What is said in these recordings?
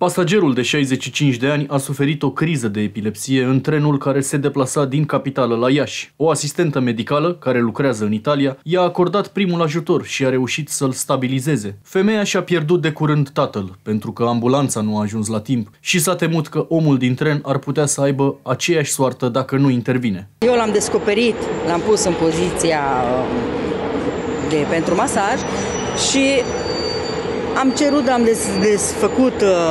Pasagerul de 65 de ani a suferit o criză de epilepsie în trenul care se deplasa din capitală la Iași. O asistentă medicală, care lucrează în Italia, i-a acordat primul ajutor și a reușit să-l stabilizeze. Femeia și-a pierdut de curând tatăl, pentru că ambulanța nu a ajuns la timp și s-a temut că omul din tren ar putea să aibă aceeași soartă dacă nu intervine. Eu l-am descoperit, l-am pus în poziția pentru masaj și am cerut, am desfăcut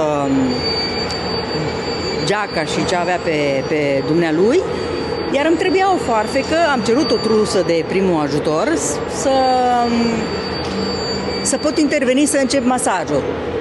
geaca și ce avea pe dumnealui, iar îmi trebuia o foarfecă, am cerut o trusă de primul ajutor să pot interveni să încep masajul.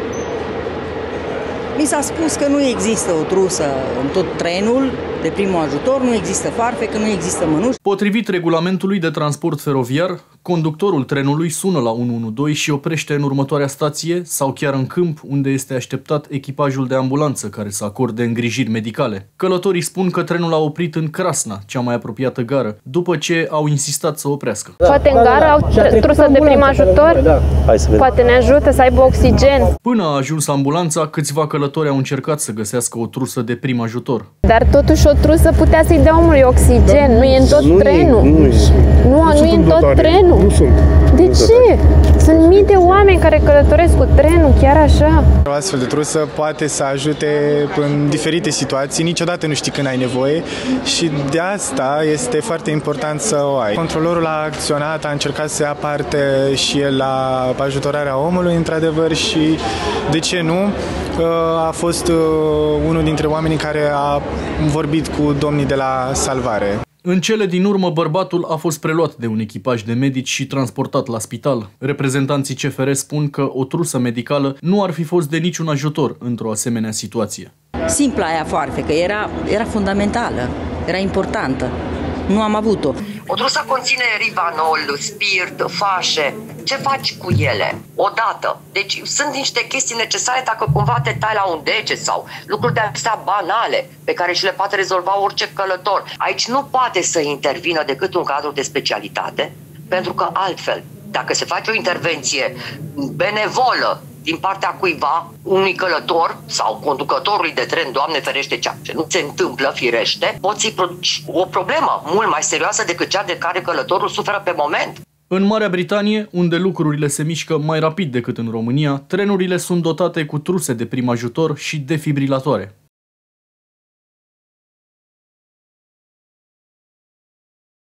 Mi s-a spus că nu există o trusă în tot trenul de primul ajutor, nu există foarfecă, nu există mănuși. Potrivit regulamentului de transport feroviar, conductorul trenului sună la 112 și oprește în următoarea stație sau chiar în câmp, unde este așteptat echipajul de ambulanță care să acorde îngrijiri medicale. Călătorii spun că trenul a oprit în Crasna, cea mai apropiată gară, după ce au insistat să oprească. Poate în gară au trusă de prim ajutor? Poate ne ajută să aibă oxigen. Până a ajuns ambulanța, câțiva călători au încercat să găsească o trusă de prim ajutor. Dar totuși o trusă putea să-i dea omului oxigen, nu e în tot trenul. Nu e în tot trenul. Nu sunt. De ce? Sunt mii de oameni care călătoresc cu trenul, chiar așa. O astfel de trusă poate să ajute în diferite situații, niciodată nu știi când ai nevoie și de asta este foarte important să o ai. Controlorul a acționat, a încercat să ia parte și el la ajutorarea omului, într-adevăr, și de ce nu? A fost unul dintre oamenii care a vorbit cu domnii de la salvare. În cele din urmă, bărbatul a fost preluat de un echipaj de medici și transportat la spital. Reprezentanții CFR spun că o trusă medicală nu ar fi fost de niciun ajutor într-o asemenea situație. Simpla aia foarfecă era fundamentală, era importantă. Nu am avut-o. O trusă conține rivanol, spirit, fașe. Ce faci cu ele? Odată. Deci sunt niște chestii necesare dacă cumva te tai la un deget sau lucruri de-astea banale pe care și le poate rezolva orice călător. Aici nu poate să intervină decât un cadru de specialitate, pentru că altfel, dacă se face o intervenție benevolă din partea cuiva, unui călător sau conducătorului de tren, Doamne ferește, ceea ce nu se întâmplă, firește, poți să-i produci o problemă mult mai serioasă decât cea de care călătorul suferă pe moment. În Marea Britanie, unde lucrurile se mișcă mai rapid decât în România, trenurile sunt dotate cu truse de prim ajutor și defibrilatoare.